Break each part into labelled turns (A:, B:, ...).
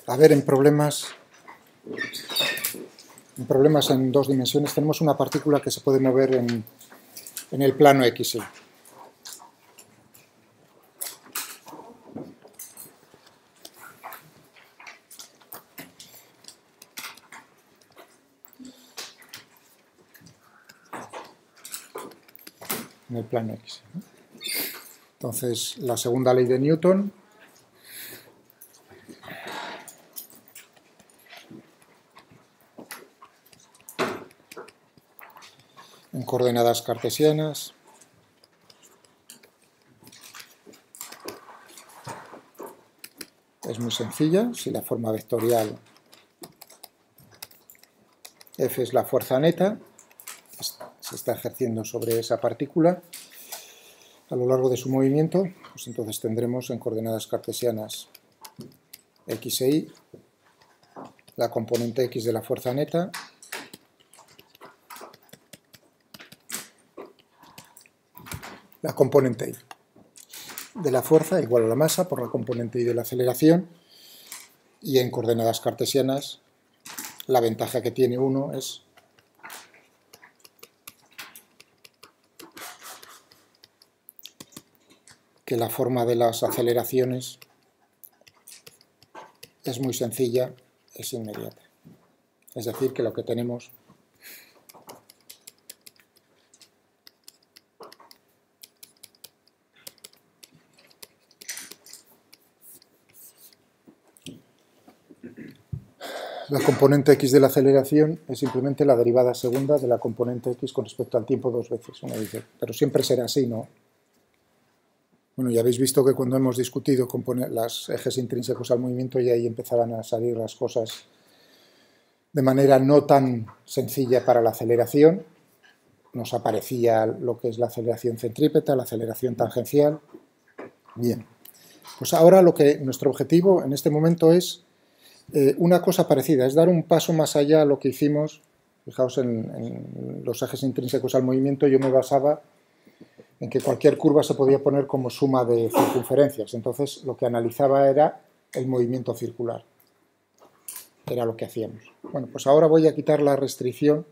A: A ver, en problemas en dos dimensiones tenemos una partícula que se puede mover en el plano X, Y. En el plano X, ¿no? Entonces, la segunda ley de Newton en coordenadas cartesianas es muy sencilla. Si la forma vectorial F es la fuerza neta, se está ejerciendo sobre esa partícula a lo largo de su movimiento, pues entonces tendremos en coordenadas cartesianas X e Y la componente X de la fuerza neta la componente Y de la fuerza igual a la masa por la componente Y de la aceleración, y en coordenadas cartesianas la ventaja que tiene uno es que la forma de las aceleraciones es muy sencilla, es inmediata. Es decir, que lo que tenemos la componente X de la aceleración es simplemente la derivada segunda de la componente X con respecto al tiempo dos veces. Uno dice, pero siempre será así, ¿no? Bueno, ya habéis visto que cuando hemos discutido los ejes intrínsecos al movimiento, ya ahí empezaban a salir las cosas de manera no tan sencilla para la aceleración. Nos aparecía lo que es la aceleración centrípeta, la aceleración tangencial. Bien, pues ahora nuestro objetivo en este momento es una cosa parecida, es dar un paso más allá a lo que hicimos. Fijaos en los ejes intrínsecos al movimiento, yo me basaba en que cualquier curva se podía poner como suma de circunferencias. Entonces lo que analizaba era el movimiento circular. Era lo que hacíamos. Bueno, pues ahora voy a quitar la restricción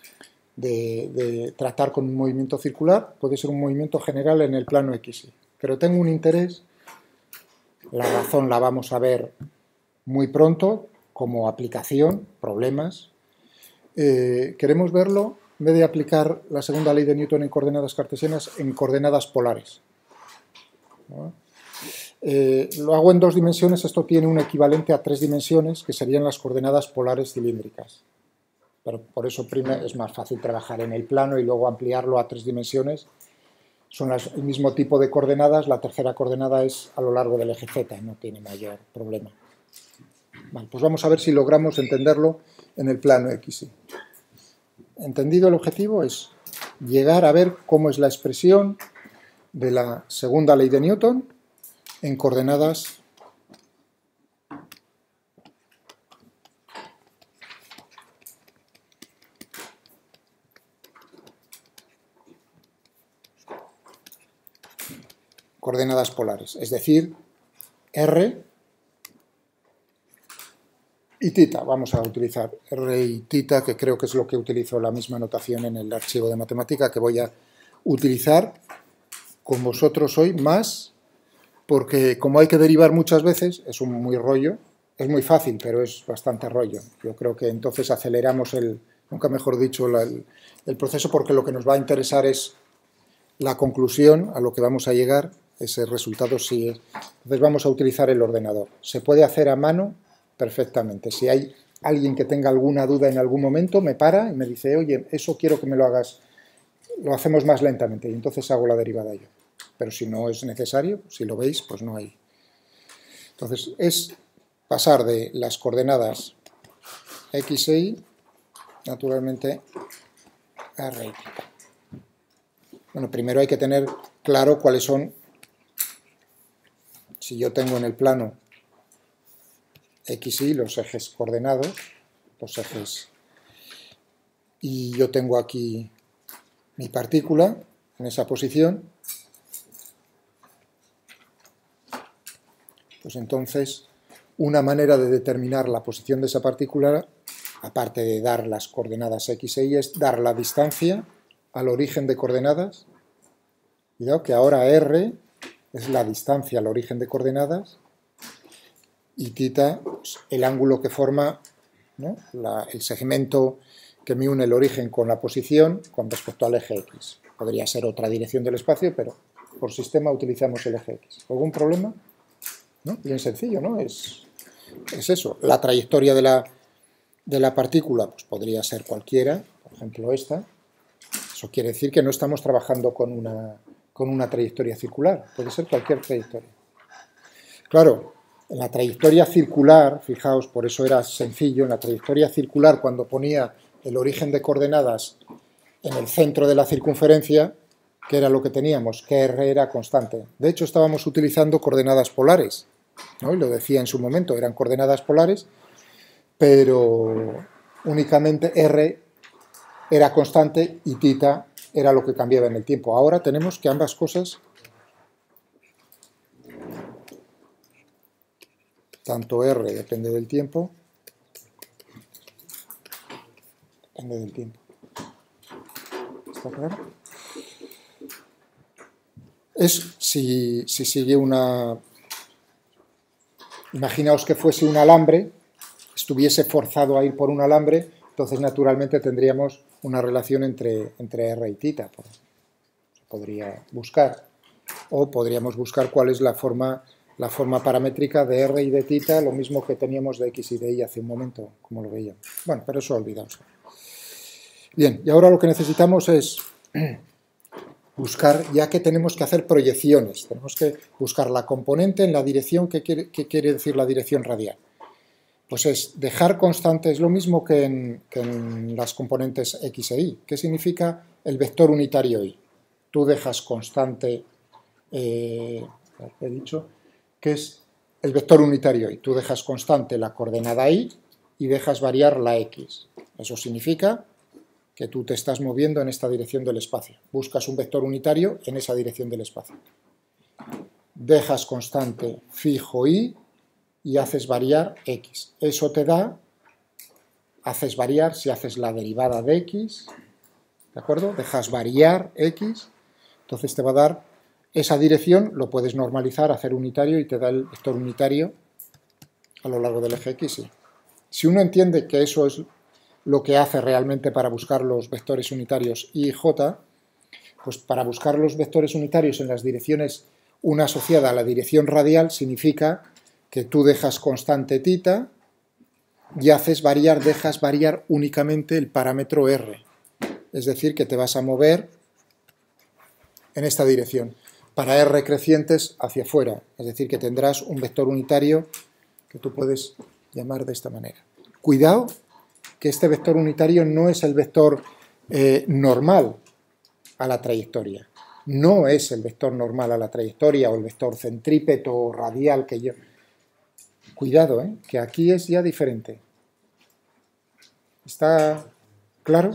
A: de tratar con un movimiento circular. Puede ser un movimiento general en el plano X, Y. Pero tengo un interés, la razón la vamos a ver muy pronto, como aplicación, problemas. Queremos verlo, en vez de aplicar la segunda ley de Newton en coordenadas cartesianas, en coordenadas polares. ¿No? Lo hago en dos dimensiones, esto tiene un equivalente a tres dimensiones, que serían las coordenadas polares cilíndricas. Pero por eso primero es más fácil trabajar en el plano y luego ampliarlo a tres dimensiones. Son el mismo tipo de coordenadas, la tercera coordenada es a lo largo del eje Z, no tiene mayor problema. Vale, pues vamos a ver si logramos entenderlo en el plano X. Entendido el objetivo es llegar a ver cómo es la expresión de la segunda ley de Newton en coordenadas polares, es decir, R y θ. Vamos a utilizar R y θ, que creo que es lo que utilizo la misma notación en el archivo de matemática que voy a utilizar con vosotros hoy, más porque como hay que derivar muchas veces, es un muy rollo, es muy fácil, pero es bastante rollo. Yo creo que entonces aceleramos nunca mejor dicho, el proceso, porque lo que nos va a interesar es la conclusión a lo que vamos a llegar, ese resultado sí es. Entonces vamos a utilizar el ordenador. Se puede hacer a mano perfectamente. Si hay alguien que tenga alguna duda en algún momento, me para y me dice, oye, eso quiero que me lo hagas, lo hacemos más lentamente, y entonces hago la derivada yo. Pero si no es necesario, si lo veis, pues no hay. Entonces es pasar de las coordenadas X e Y, naturalmente, a R y θ. Bueno, primero hay que tener claro cuáles son, si yo tengo en el plano X, Y los ejes coordenados, los ejes, y yo tengo aquí mi partícula en esa posición, pues entonces una manera de determinar la posición de esa partícula, aparte de dar las coordenadas x e y, es dar la distancia al origen de coordenadas. Cuidado que ahora r es la distancia al origen de coordenadas y θ, pues, el ángulo que forma, ¿no?, el segmento que me une el origen con la posición con respecto al eje x. Podría ser otra dirección del espacio, pero por sistema utilizamos el eje x. ¿Algún problema? ¿No? Bien sencillo, ¿no? Es eso. La trayectoria de la partícula pues podría ser cualquiera, por ejemplo esta. Eso quiere decir que no estamos trabajando con una trayectoria circular, puede ser cualquier trayectoria. Claro, en la trayectoria circular, fijaos, por eso era sencillo, en la trayectoria circular, cuando ponía el origen de coordenadas en el centro de la circunferencia, ¿qué era lo que teníamos? Que r era constante. De hecho, estábamos utilizando coordenadas polares, ¿no? Y lo decía en su momento, eran coordenadas polares, pero únicamente r era constante y θ era lo que cambiaba en el tiempo. Ahora tenemos que ambas cosas, tanto r depende del tiempo, ¿Está claro? Es si sigue una... Imaginaos que fuese un alambre, estuviese forzado a ir por un alambre, entonces naturalmente tendríamos una relación entre r y θ. Se podría buscar. O podríamos buscar cuál es la forma paramétrica de r y de θ, lo mismo que teníamos de x y de y hace un momento, como lo veíamos. Bueno, pero eso olvidaos. Bien, y ahora lo que necesitamos es buscar, ya que tenemos que hacer proyecciones, tenemos que buscar la componente en la dirección que quiere decir la dirección radial. Pues es dejar constante, es lo mismo que en las componentes x e y. ¿Qué significa el vector unitario y? Tú dejas constante, he dicho, que es el vector unitario y. Tú dejas constante la coordenada y dejas variar la x. Eso significa que tú te estás moviendo en esta dirección del espacio. Buscas un vector unitario en esa dirección del espacio. Dejas constante fijo y haces variar x. Eso te da, haces variar si haces la derivada de x, ¿de acuerdo? Dejas variar x, entonces te va a dar esa dirección, lo puedes normalizar, hacer unitario y te da el vector unitario a lo largo del eje x. Si uno entiende que eso es lo que hace realmente para buscar los vectores unitarios y y j, pues para buscar los vectores unitarios en las direcciones, una asociada a la dirección radial significa que tú dejas constante θ y dejas variar únicamente el parámetro r. Es decir, que te vas a mover en esta dirección. Para r crecientes hacia afuera. Es decir, que tendrás un vector unitario que tú puedes llamar de esta manera. Cuidado que este vector unitario no es el vector normal a la trayectoria. No es el vector normal a la trayectoria o el vector centrípeto o radial que yo... Cuidado, que aquí es ya diferente. ¿Está claro?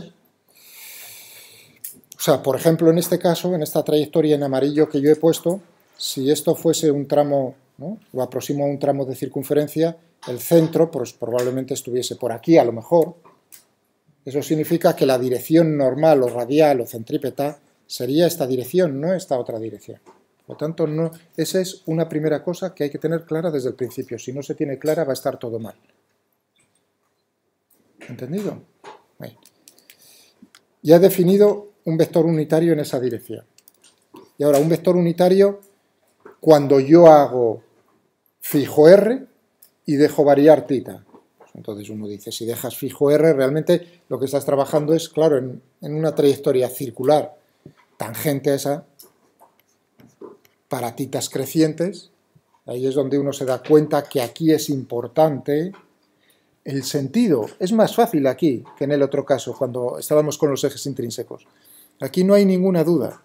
A: O sea, por ejemplo, en este caso, en esta trayectoria en amarillo que yo he puesto, si esto fuese un tramo, ¿no?, lo aproximo a un tramo de circunferencia, el centro pues, probablemente estuviese por aquí, a lo mejor. Eso significa que la dirección normal o radial o centrípeta sería esta dirección, no esta otra dirección. Por lo tanto, no, esa es una primera cosa que hay que tener clara desde el principio. Si no se tiene clara, va a estar todo mal. ¿Entendido? Bien. Ya he definido un vector unitario en esa dirección. Y ahora, un vector unitario, cuando yo hago fijo r y dejo variar θ. Entonces uno dice, si dejas fijo r, realmente lo que estás trabajando es, claro, en una trayectoria circular tangente a esa, para θs crecientes. Ahí es donde uno se da cuenta que aquí es importante el sentido. Es más fácil aquí que en el otro caso, cuando estábamos con los ejes intrínsecos. Aquí no hay ninguna duda.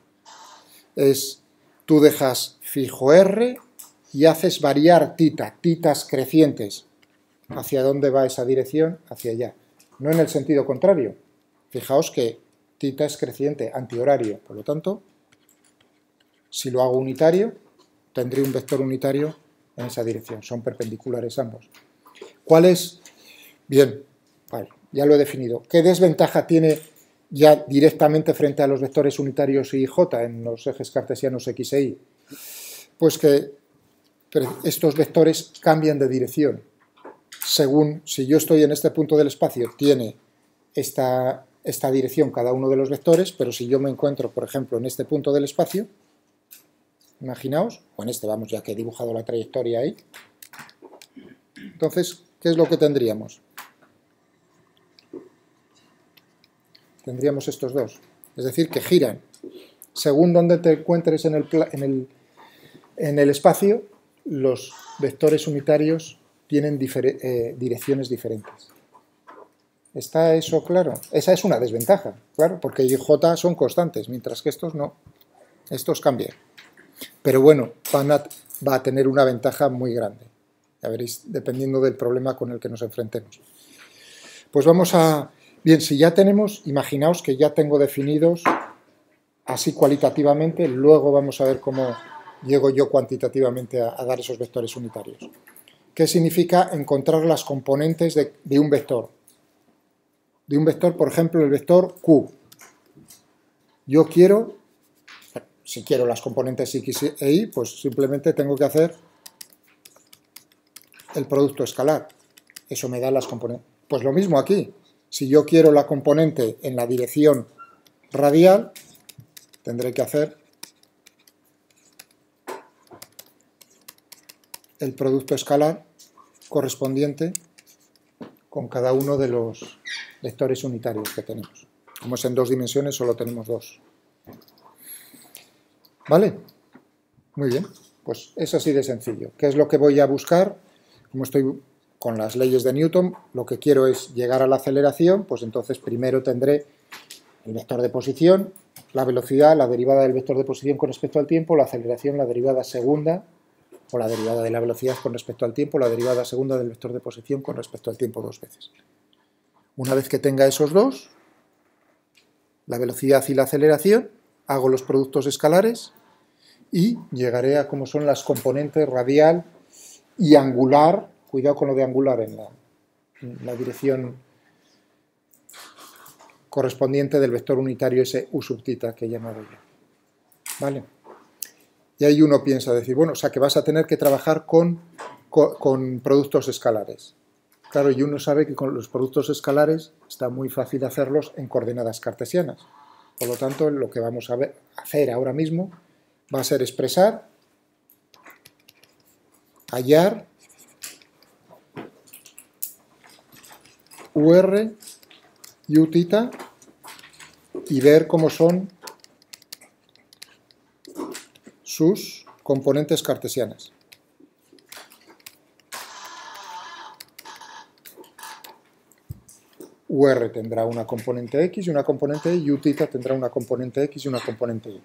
A: Tú dejas fijo r y haces variar θ, θs crecientes. ¿Hacia dónde va esa dirección? Hacia allá. No en el sentido contrario. Fijaos que θ es creciente, antihorario. Por lo tanto, si lo hago unitario, tendré un vector unitario en esa dirección, son perpendiculares ambos. ¿Cuál es? Bien, vale, ya lo he definido. ¿Qué desventaja tiene ya directamente frente a los vectores unitarios y j en los ejes cartesianos x e y? Pues que estos vectores cambian de dirección. Según, si yo estoy en este punto del espacio, tiene esta dirección cada uno de los vectores, pero si yo me encuentro, por ejemplo, en este punto del espacio, imaginaos, o en este, vamos, ya que he dibujado la trayectoria ahí, entonces, ¿qué es lo que tendríamos? Tendríamos estos dos, es decir, que giran. Según donde te encuentres en el espacio, los vectores unitarios tienen direcciones diferentes. ¿Está eso claro? Esa es una desventaja, claro, porque y j son constantes, mientras que estos no. Estos cambian. Pero bueno, va a tener una ventaja muy grande. Ya veréis, dependiendo del problema con el que nos enfrentemos. Pues vamos a... Bien, si ya tenemos, imaginaos que ya tengo definidos así cualitativamente, luego vamos a ver cómo llego yo cuantitativamente a dar esos vectores unitarios. ¿Qué significa encontrar las componentes de un vector? De un vector, por ejemplo, el vector Q. Yo quiero, si quiero las componentes X e Y, pues simplemente tengo que hacer el producto escalar. Eso me da las componentes. Pues lo mismo aquí. Si yo quiero la componente en la dirección radial, tendré que hacer el producto escalar correspondiente con cada uno de los vectores unitarios que tenemos. Como es en dos dimensiones, solo tenemos dos. ¿Vale? Muy bien. Pues es así de sencillo. ¿Qué es lo que voy a buscar? Como estoy con las leyes de Newton, lo que quiero es llegar a la aceleración, pues entonces primero tendré el vector de posición, la velocidad, la derivada del vector de posición con respecto al tiempo, la aceleración, la derivada segunda, o la derivada de la velocidad con respecto al tiempo, la derivada segunda del vector de posición con respecto al tiempo dos veces. Una vez que tenga esos dos, la velocidad y la aceleración, hago los productos escalares y llegaré a cómo son las componentes radial y angular. Cuidado con lo de angular en la dirección correspondiente del vector unitario ese u sub θ que he llamado yo. ¿Vale? Y ahí uno piensa, decir, bueno, o sea que vas a tener que trabajar con productos escalares. Claro, y uno sabe que con los productos escalares está muy fácil hacerlos en coordenadas cartesianas. Por lo tanto, lo que vamos a hacer ahora mismo va a ser expresar, hallar UR y Uθ y ver cómo son sus componentes cartesianas. UR tendrá una componente X y una componente Y, y Uθ tendrá una componente X y una componente Y.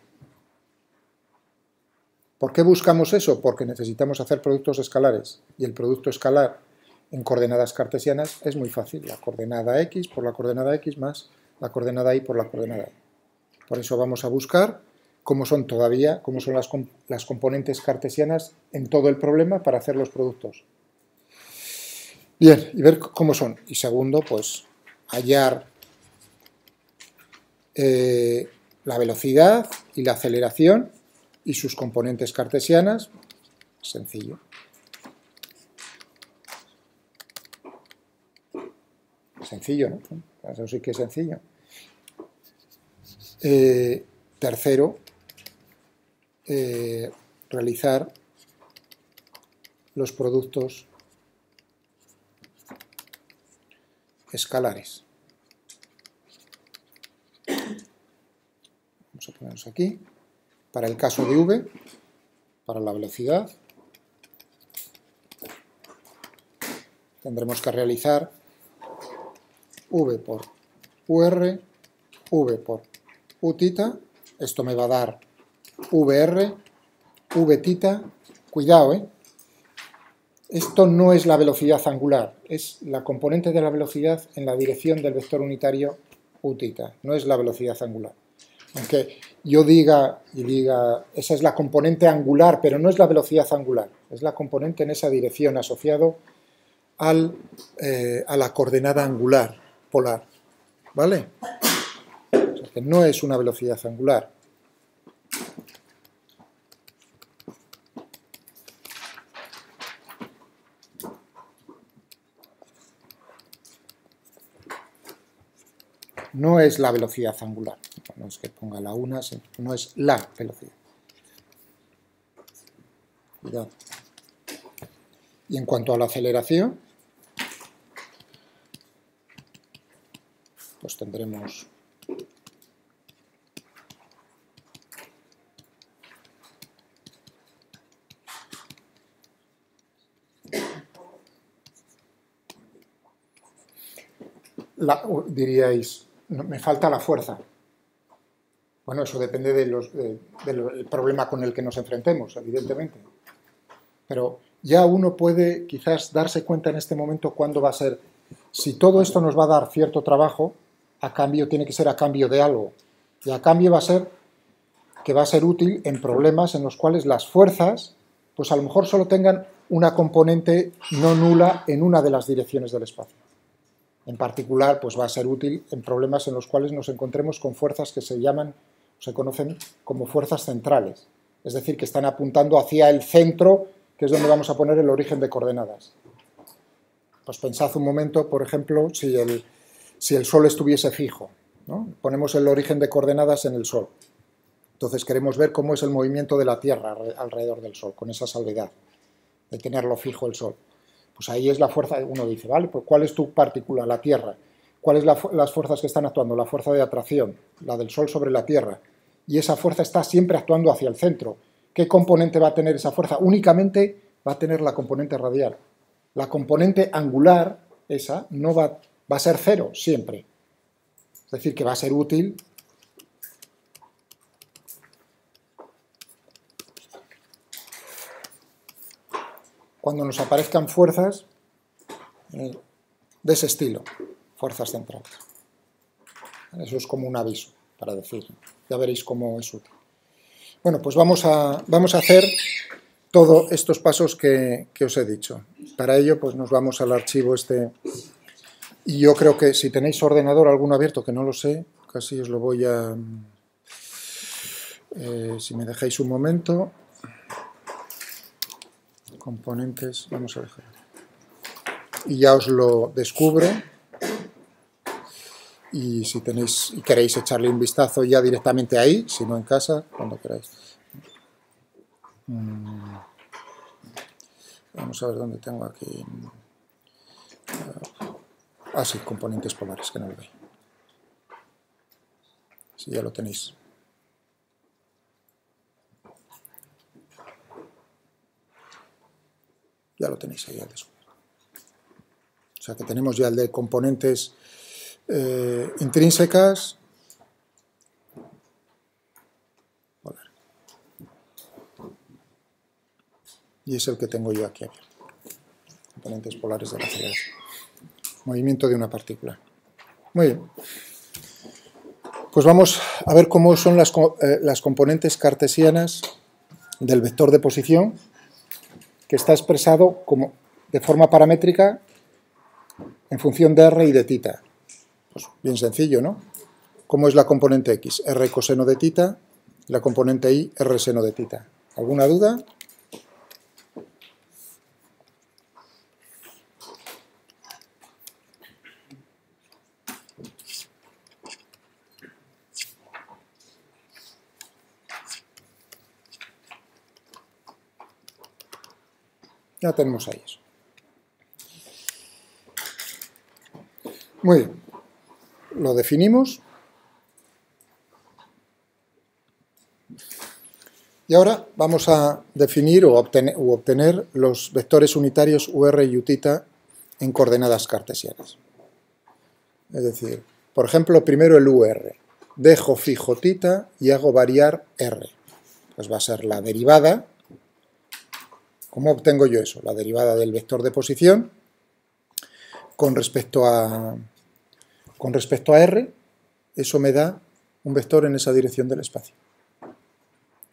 A: ¿Por qué buscamos eso? Porque necesitamos hacer productos escalares, y el producto escalar en coordenadas cartesianas es muy fácil, la coordenada X por la coordenada X más la coordenada Y por la coordenada Y. Por eso vamos a buscar cómo son las componentes cartesianas en todo el problema para hacer los productos. Bien, y ver cómo son. Y segundo, pues hallar la velocidad y la aceleración y sus componentes cartesianas. Sencillo. Sencillo, ¿no? Eso sí que es sencillo. Tercero, realizar los productos escalares. Vamos a ponernos aquí. Para el caso de V, para la velocidad, tendremos que realizar V por UR, V por Uθ, esto me va a dar VR, Vθ, cuidado, esto no es la velocidad angular, es la componente de la velocidad en la dirección del vector unitario Uθ, no es la velocidad angular. Aunque yo diga, esa es la componente angular, pero no es la velocidad angular, es la componente en esa dirección asociado a la coordenada angular polar, ¿vale? O sea que no es una velocidad angular. No es la velocidad angular, no es que ponga la una, no es la velocidad. Cuidado. Y en cuanto a la aceleración, pues tendremos diríais, me falta la fuerza. Bueno, eso depende del problema con el que nos enfrentemos, evidentemente. Pero ya uno puede quizás darse cuenta en este momento cuándo va a ser. Si todo esto nos va a dar cierto trabajo, a cambio tiene que ser a cambio de algo. Y a cambio va a ser que va a ser útil en problemas en los cuales las fuerzas, pues a lo mejor solo tengan una componente no nula en una de las direcciones del espacio. En particular, pues va a ser útil en problemas en los cuales nos encontremos con fuerzas que se llaman, se conocen como fuerzas centrales, es decir, que están apuntando hacia el centro, que es donde vamos a poner el origen de coordenadas. Pues pensad un momento, por ejemplo, si el Sol estuviese fijo, ¿no? Ponemos el origen de coordenadas en el Sol. Entonces queremos ver cómo es el movimiento de la Tierra alrededor del Sol, con esa salvedad de tenerlo fijo el Sol. Pues ahí es la fuerza, uno dice, vale, pues ¿cuál es tu partícula, la Tierra? ¿Cuáles las fuerzas que están actuando? La fuerza de atracción, la del Sol sobre la Tierra. Y esa fuerza está siempre actuando hacia el centro. ¿Qué componente va a tener esa fuerza? Únicamente va a tener la componente radial. La componente angular, esa, no va a ser cero siempre. Es decir, que va a ser útil cuando nos aparezcan fuerzas de ese estilo, fuerzas centrales. Eso es como un aviso para decir, ya veréis cómo es útil. Bueno, pues vamos a hacer todos estos pasos que os he dicho. Para ello, pues nos vamos al archivo este, y yo creo que si tenéis ordenador alguno abierto, que no lo sé, casi os lo voy a... si me dejáis un momento... componentes, vamos a dejar, y ya os lo descubro, y si tenéis y queréis echarle un vistazo ya directamente ahí, si no en casa, cuando queráis. Vamos a ver dónde tengo aquí. Sí, componentes polares, que no lo veis. Si ya lo tenéis. Ya lo tenéis ahí al descubierto. O sea que tenemos ya el de componentes intrínsecas. Polar. Y es el que tengo yo aquí abierto. Componentes polares de la aceleración. Movimiento de una partícula. Muy bien. Pues vamos a ver cómo son las componentes cartesianas del vector de posición, que está expresado como de forma paramétrica en función de r y de θ. Pues bien sencillo, ¿no? ¿Cómo es la componente x? R coseno de θ, y la componente y, r seno de θ. ¿Alguna duda? Ya tenemos ahí eso. Muy bien. Lo definimos. Y ahora vamos a definir o obtener los vectores unitarios UR y Uθ en coordenadas cartesianas. Es decir, por ejemplo, primero el UR. Dejo fijo θ y hago variar R. Pues va a ser la derivada. ¿Cómo obtengo yo eso? La derivada del vector de posición con respecto a R, eso me da un vector en esa dirección del espacio.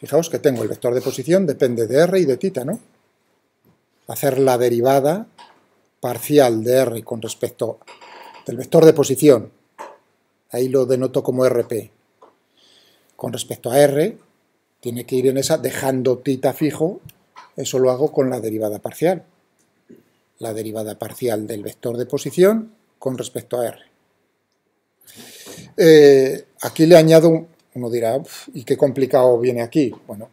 A: Fijaos que tengo el vector de posición, depende de r y de θ, ¿no? Hacer la derivada parcial de r con respecto del vector de posición, ahí lo denoto como rp, con respecto a r, tiene que ir en esa, dejando θ fijo, eso lo hago con la derivada parcial. La derivada parcial del vector de posición con respecto a r. Aquí le añado, uno dirá, ¿y qué complicado viene aquí? Bueno,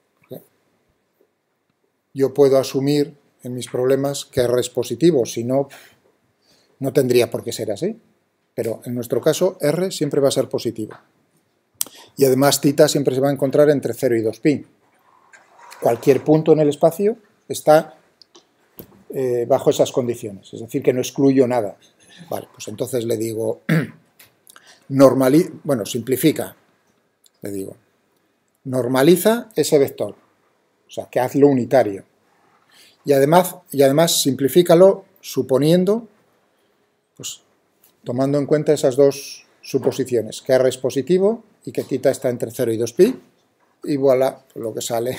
A: yo puedo asumir en mis problemas que r es positivo, si no, no tendría por qué ser así. Pero en nuestro caso, r siempre va a ser positivo. Y además θ siempre se va a encontrar entre 0 y 2π. Cualquier punto en el espacio está bajo esas condiciones, es decir, que no excluyo nada. Vale, pues entonces le digo, simplifica, le digo, normaliza ese vector, o sea, que hazlo unitario. Y además simplifícalo suponiendo, pues, tomando en cuenta esas dos suposiciones, que r es positivo y que θ está entre 0 y 2π, y voilà, lo que sale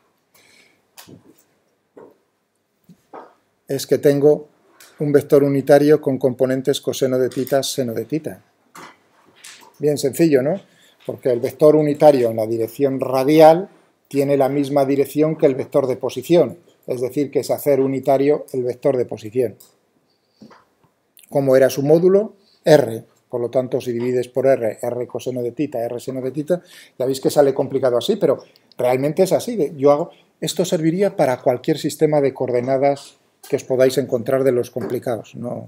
A: es que tengo un vector unitario con componentes coseno de θ, seno de θ. Bien sencillo, ¿no? Porque el vector unitario en la dirección radial tiene la misma dirección que el vector de posición, es decir, que es hacer unitario el vector de posición. ¿Cómo era su módulo? R. Por lo tanto, si divides por r, r coseno de θ, r seno de θ, ya veis que sale complicado así, pero realmente es así. Esto serviría para cualquier sistema de coordenadas que os podáis encontrar de los complicados, ¿no?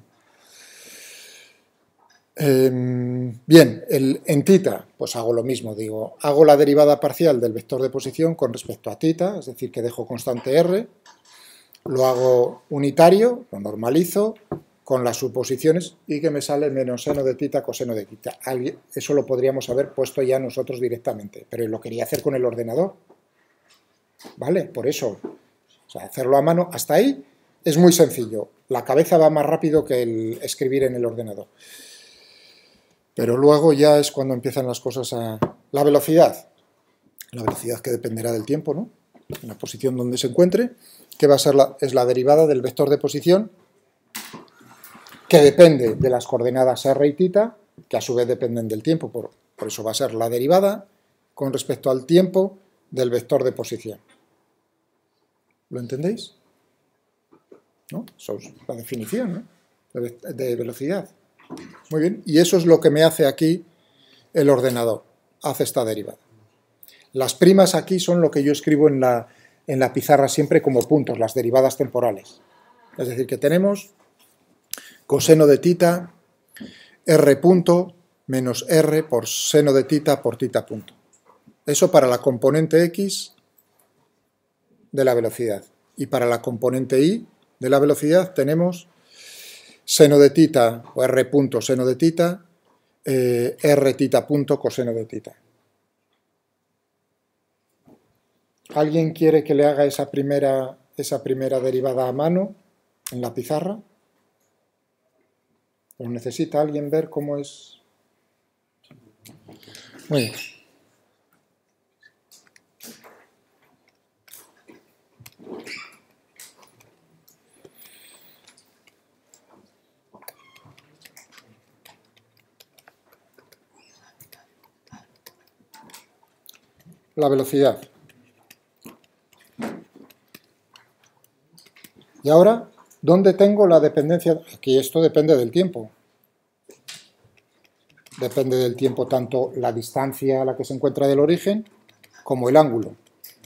A: Bien, en θ, pues hago lo mismo, digo, hago la derivada parcial del vector de posición con respecto a θ, es decir, que dejo constante r, lo hago unitario, lo normalizo con las suposiciones y que me sale menos seno de θ coseno de θ. Eso lo podríamos haber puesto ya nosotros directamente, pero lo quería hacer con el ordenador, ¿vale? Por eso, o sea, hacerlo a mano hasta ahí es muy sencillo, la cabeza va más rápido que el escribir en el ordenador. Pero luego ya es cuando empiezan las cosas a... La velocidad que dependerá del tiempo, ¿no? En la posición donde se encuentre, que va a ser es la derivada del vector de posición, que depende de las coordenadas r y θ, que a su vez dependen del tiempo, por eso va a ser la derivada con respecto al tiempo del vector de posición. ¿Lo entendéis? ¿No? Eso es la definición, ¿no? de velocidad. Muy bien, y eso es lo que me hace aquí el ordenador, hace esta derivada. Las primas aquí son lo que yo escribo en la pizarra siempre como puntos, las derivadas temporales. Es decir, que tenemos coseno de θ, r punto menos r por seno de θ por θ punto. Eso para la componente x de la velocidad. Y para la componente y de la velocidad tenemos seno de θ o r punto seno de θ, r θ punto coseno de θ. ¿Alguien quiere que le haga esa primera derivada a mano en la pizarra? ¿O necesita alguien ver cómo es? Muy bien. La velocidad. Y ahora, ¿dónde tengo la dependencia? Aquí esto depende del tiempo. Depende del tiempo tanto la distancia a la que se encuentra del origen como el ángulo.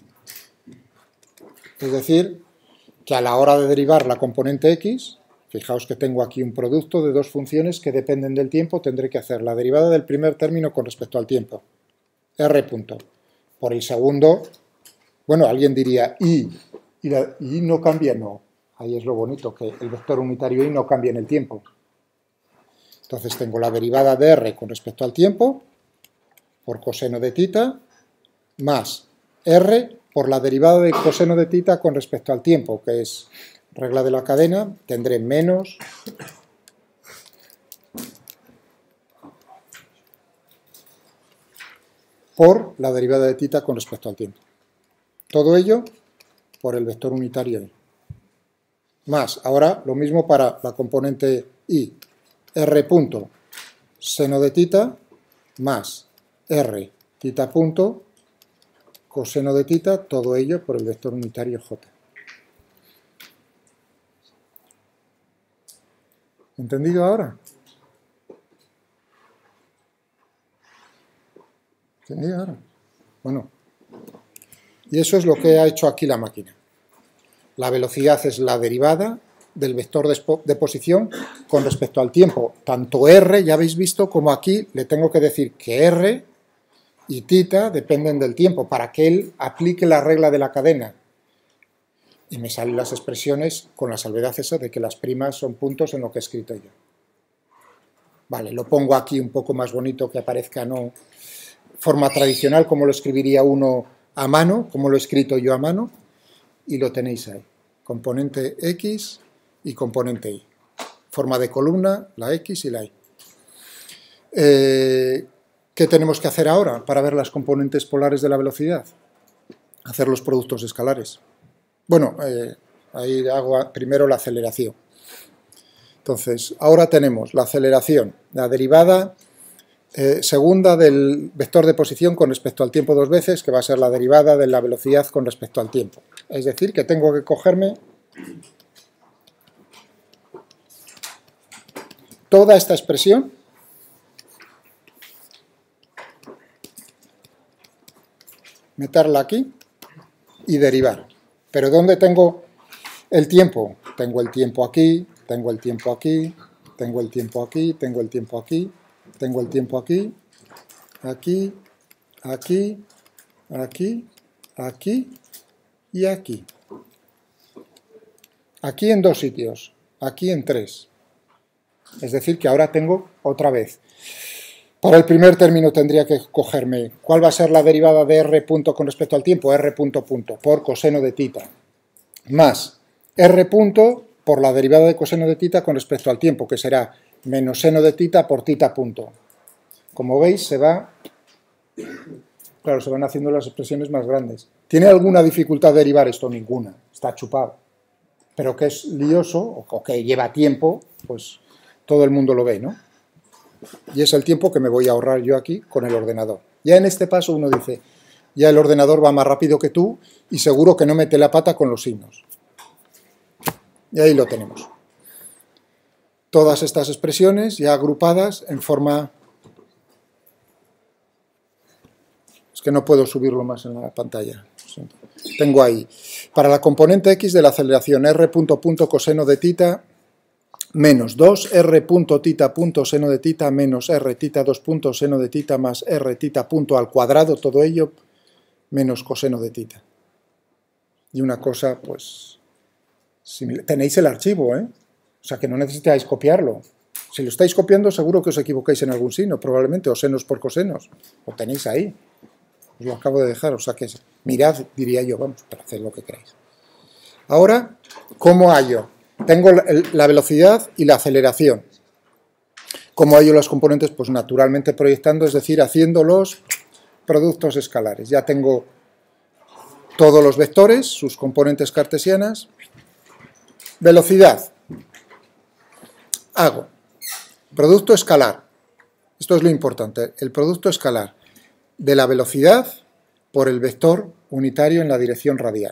A: Es decir, que a la hora de derivar la componente x, fijaos que tengo aquí un producto de dos funciones que dependen del tiempo, tendré que hacer la derivada del primer término con respecto al tiempo, r punto. Por el segundo, bueno, alguien diría y no cambia, no. Ahí es lo bonito, que el vector unitario y no cambia en el tiempo. Entonces tengo la derivada de r con respecto al tiempo, por coseno de θ, más r por la derivada de coseno de θ con respecto al tiempo, que es regla de la cadena, tendré menos por la derivada de θ con respecto al tiempo. Todo ello por el vector unitario i. Más, ahora lo mismo para la componente i. R punto seno de tita más R tita punto coseno de tita, todo ello por el vector unitario j. ¿Entendido ahora? ¿Entendido ahora? Bueno, y eso es lo que ha hecho aquí la máquina. La velocidad es la derivada del vector de posición con respecto al tiempo. Tanto r, ya habéis visto, como aquí le tengo que decir que r y tita dependen del tiempo, para que él aplique la regla de la cadena. Y me salen las expresiones con la salvedad esa de que las primas son puntos en lo que he escrito yo. Vale, lo pongo aquí un poco más bonito, que aparezca no forma tradicional, como lo escribiría uno a mano, como lo he escrito yo a mano, y lo tenéis ahí. Componente X y componente Y. Forma de columna, la X y la Y. ¿Qué tenemos que hacer ahora para ver las componentes polares de la velocidad? Hacer los productos escalares. Bueno, ahí hago primero la aceleración. Entonces, ahora tenemos la aceleración, la derivada segunda del vector de posición con respecto al tiempo dos veces, que va a ser la derivada de la velocidad con respecto al tiempo. Es decir, que tengo que cogerme toda esta expresión meterla aquí y derivar. Pero ¿dónde tengo el tiempo? Tengo el tiempo aquí, tengo el tiempo aquí, tengo el tiempo aquí, tengo el tiempo aquí, tengo el tiempo aquí, aquí, aquí, aquí, aquí y aquí. Aquí en dos sitios, aquí en tres. Es decir, que ahora tengo otra vez. Para el primer término tendría que cogerme cuál va a ser la derivada de r punto con respecto al tiempo, r punto punto, por coseno de tita, más r punto por la derivada de coseno de tita con respecto al tiempo, que será menos seno de tita por tita punto. Como veis, se van haciendo las expresiones más grandes. ¿Tiene alguna dificultad derivar esto? Ninguna, está chupado. Pero que es lioso, o que lleva tiempo, pues todo el mundo lo ve, ¿no? Y es el tiempo que me voy a ahorrar yo aquí con el ordenador. Ya en este paso uno dice, ya el ordenador va más rápido que tú y seguro que no mete la pata con los signos. Y ahí lo tenemos. Todas estas expresiones ya agrupadas en forma... Es que no puedo subirlo más en la pantalla. Tengo ahí, para la componente X de la aceleración, r punto punto coseno de tita menos 2 r punto tita punto seno de tita menos r tita 2 punto seno de tita más r tita punto al cuadrado, todo ello menos coseno de tita. Y una cosa, pues, tenéis el archivo, ¿eh? O sea que no necesitáis copiarlo. Si lo estáis copiando, seguro que os equivocáis en algún signo, probablemente, o senos por cosenos. Lo tenéis ahí. Os lo acabo de dejar, o sea que mirad, diría yo, vamos, para hacer lo que queráis. Ahora, ¿cómo hallo? Tengo la velocidad y la aceleración. ¿Cómo hallo los componentes? Pues naturalmente proyectando, es decir, haciendo los productos escalares. Ya tengo todos los vectores, sus componentes cartesianas. Velocidad. Hago producto escalar. Esto es lo importante, el producto escalar de la velocidad por el vector unitario en la dirección radial.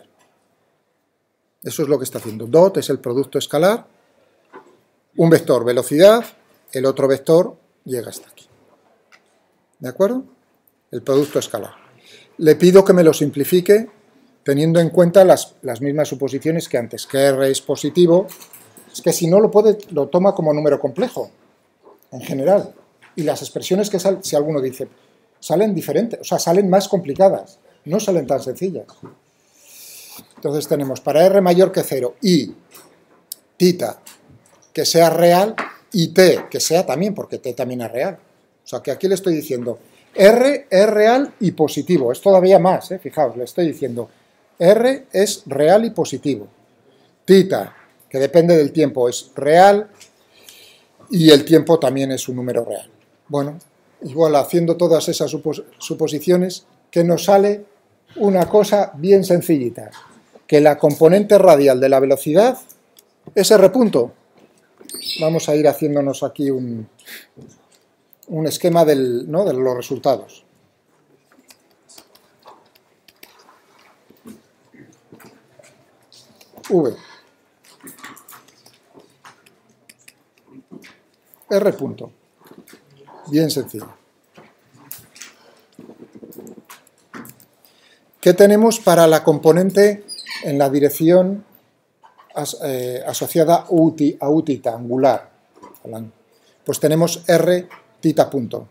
A: Eso es lo que está haciendo. Dot es el producto escalar, un vector velocidad, el otro vector llega hasta aquí. ¿De acuerdo? El producto escalar. Le pido que me lo simplifique teniendo en cuenta las mismas suposiciones que antes, que R es positivo. Es que si no lo toma como número complejo, en general. Y las expresiones que salen, si alguno dice, salen diferentes, o sea, salen más complicadas, no salen tan sencillas. Entonces tenemos para R mayor que 0 y tita que sea real y t que sea también, porque t también es real. O sea que aquí le estoy diciendo R es real y positivo, es todavía más, fijaos, le estoy diciendo R es real y positivo. Tita, que depende del tiempo, es real y el tiempo también es un número real. Bueno, igual haciendo todas esas suposiciones, ¿qué nos sale una cosa bien sencillita, que la componente radial de la velocidad es R punto. Vamos a ir haciéndonos aquí un esquema de los resultados. V. R punto. Bien sencillo. ¿Qué tenemos para la componente en la dirección asociada a U tita, angular? Pues tenemos R tita punto.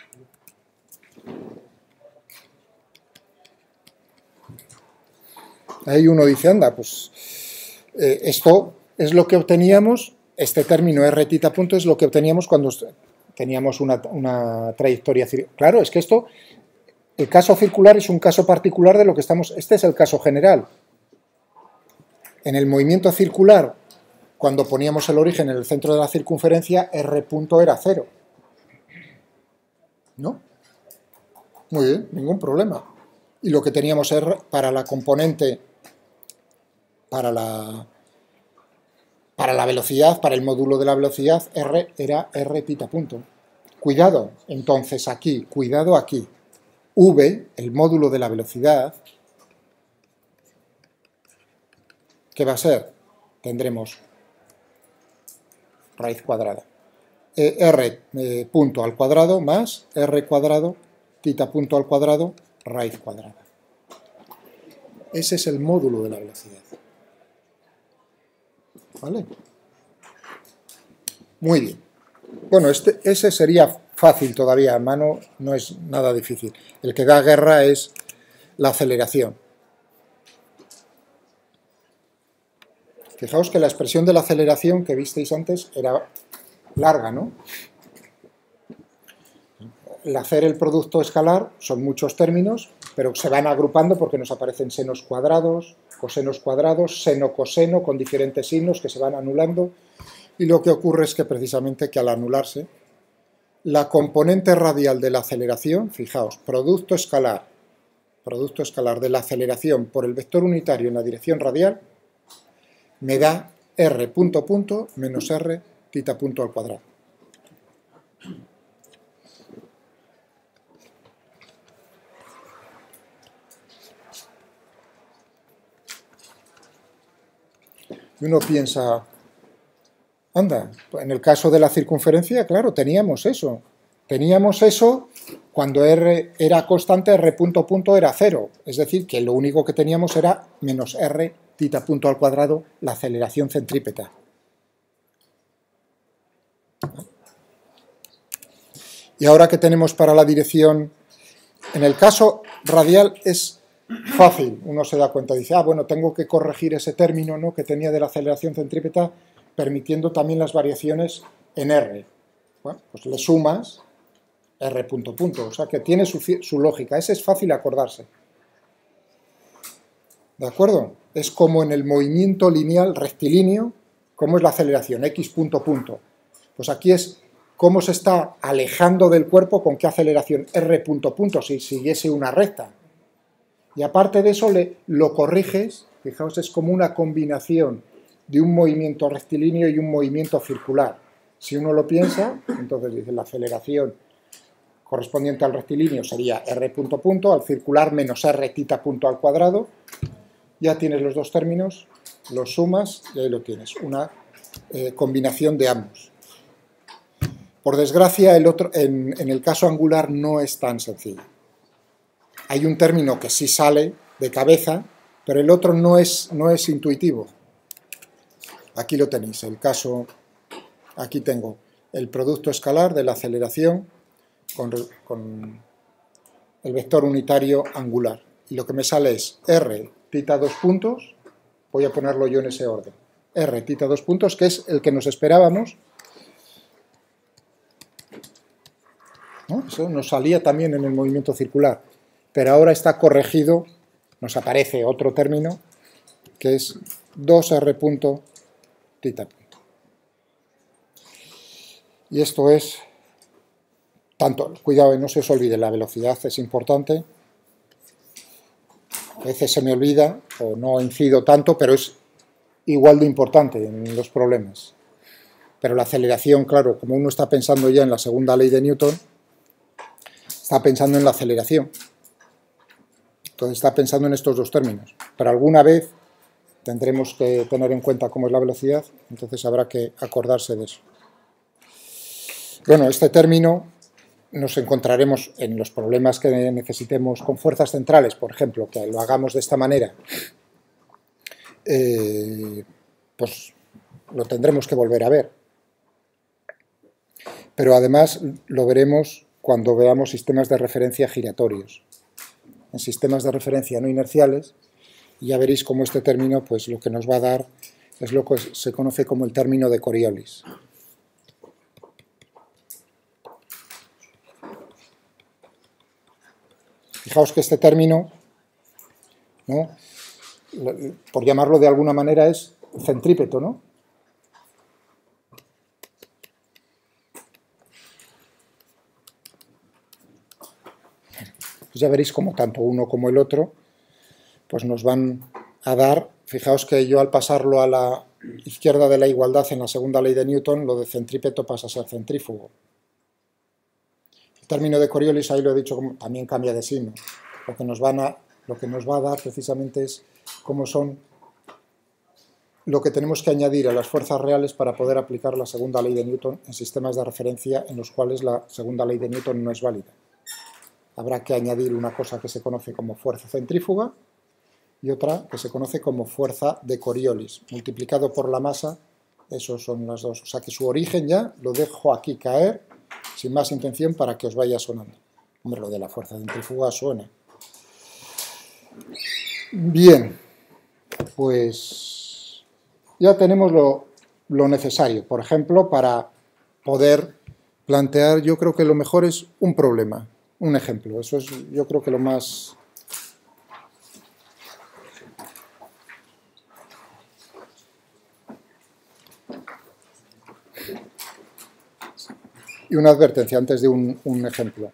A: Ahí uno dice, anda, pues esto es lo que obteníamos, este término R tita punto es lo que obteníamos cuando teníamos una trayectoria circular. Claro, es que esto, el caso circular es un caso particular de lo que estamos, este es el caso general. En el movimiento circular, cuando poníamos el origen en el centro de la circunferencia, R punto era 0. ¿No? Muy bien, ningún problema. Y lo que teníamos R para la componente, para la velocidad, para el módulo de la velocidad, R era R tita punto. Cuidado, entonces aquí, cuidado aquí. V, el módulo de la velocidad, ¿qué va a ser? Tendremos raíz cuadrada. R punto al cuadrado más R cuadrado, tita punto al cuadrado, raíz cuadrada. Ese es el módulo de la velocidad. ¿Vale? Muy bien. Bueno, ese sería fácil todavía, a mano no es nada difícil. El que da guerra es la aceleración. Fijaos que la expresión de la aceleración que visteis antes era larga, ¿no? El hacer el producto escalar son muchos términos, pero se van agrupando porque nos aparecen senos cuadrados, seno, coseno, con diferentes signos que se van anulando, y lo que ocurre es que precisamente que al anularse, la componente radial de la aceleración, fijaos, producto escalar de la aceleración por el vector unitario en la dirección radial, me da R punto punto menos R tita punto al cuadrado. Y uno piensa, anda, en el caso de la circunferencia, claro, teníamos eso. Teníamos eso cuando R era constante, R punto punto era 0. Es decir, que lo único que teníamos era menos R tita punto al cuadrado, la aceleración centrípeta. Y ahora que tenemos para la dirección, en el caso radial es fácil, uno se da cuenta, dice, bueno, tengo que corregir ese término, ¿no?, que tenía de la aceleración centrípeta, permitiendo también las variaciones en R. Bueno, pues le sumas R punto punto, o sea que tiene su lógica, ese es fácil acordarse. ¿De acuerdo? Es como en el movimiento lineal rectilíneo, ¿cómo es la aceleración? X punto punto. Pues aquí es cómo se está alejando del cuerpo, con qué aceleración, R punto punto, si siguiese una recta. Y aparte de eso lo corriges, fijaos, es como una combinación de un movimiento rectilíneo y un movimiento circular. Si uno lo piensa, entonces dice la aceleración correspondiente al rectilíneo sería R punto punto, al circular menos R tita punto al cuadrado. Ya tienes los dos términos, los sumas y ahí lo tienes, una combinación de ambos. Por desgracia, en el caso angular no es tan sencillo. Hay un término que sí sale de cabeza, pero el otro no es intuitivo. Aquí lo tenéis, el caso, aquí tengo el producto escalar de la aceleración con el vector unitario angular. Y lo que me sale es R tita 2 puntos, voy a ponerlo yo en ese orden, R tita 2 puntos, que es el que nos esperábamos, ¿no? Eso nos salía también en el movimiento circular, pero ahora está corregido, nos aparece otro término, que es 2R punto tita punto. Y esto es, tanto, cuidado, no se os olvide, la velocidad es importante, veces se me olvida o no incido tanto, pero es igual de importante en los problemas. Pero la aceleración, claro, como uno está pensando ya en la segunda ley de Newton, está pensando en la aceleración. Entonces está pensando en estos dos términos. Pero alguna vez tendremos que tener en cuenta cómo es la velocidad, entonces habrá que acordarse de eso. Bueno, este término nos encontraremos en los problemas que necesitemos con fuerzas centrales, por ejemplo, que lo hagamos de esta manera, pues lo tendremos que volver a ver. Pero además lo veremos cuando veamos sistemas de referencia giratorios. En sistemas de referencia no inerciales, y ya veréis cómo este término, pues lo que nos va a dar es lo que se conoce como el término de Coriolis. Fijaos que este término, ¿no?, por llamarlo de alguna manera, es centrípeto, ¿no? Pues ya veréis cómo tanto uno como el otro pues nos van a dar, fijaos que yo al pasarlo a la izquierda de la igualdad en la segunda ley de Newton, lo de centrípeto pasa a ser centrífugo. El término de Coriolis, ahí lo he dicho, también cambia de signo. Lo que nos va a dar precisamente es cómo son lo que tenemos que añadir a las fuerzas reales para poder aplicar la segunda ley de Newton en sistemas de referencia en los cuales la segunda ley de Newton no es válida. Habrá que añadir una cosa que se conoce como fuerza centrífuga y otra que se conoce como fuerza de Coriolis, multiplicado por la masa, esos son las dos. O sea que su origen ya lo dejo aquí caer, sin más intención, para que os vaya sonando. Hombre, lo de la fuerza centrífuga suena. Bien, pues ya tenemos lo necesario, por ejemplo, para poder plantear, yo creo que lo mejor es un problema, un ejemplo. Eso es, yo creo que lo más... Y una advertencia antes de un ejemplo.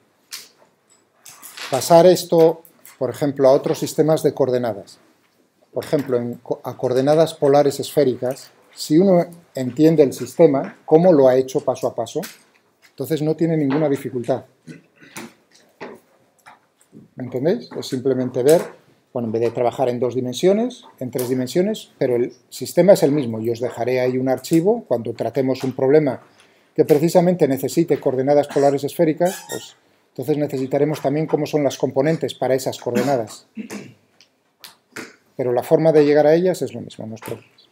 A: Pasar esto, por ejemplo, a otros sistemas de coordenadas. Por ejemplo, a coordenadas polares esféricas, si uno entiende el sistema, cómo lo ha hecho paso a paso, entonces no tiene ninguna dificultad. ¿Me entendéis? Es simplemente ver, bueno, en vez de trabajar en 2 dimensiones, en 3 dimensiones, pero el sistema es el mismo. Y os dejaré ahí un archivo cuando tratemos un problema que precisamente necesite coordenadas polares esféricas, pues entonces necesitaremos también cómo son las componentes para esas coordenadas. Pero la forma de llegar a ellas es lo mismo, no os preocupéis.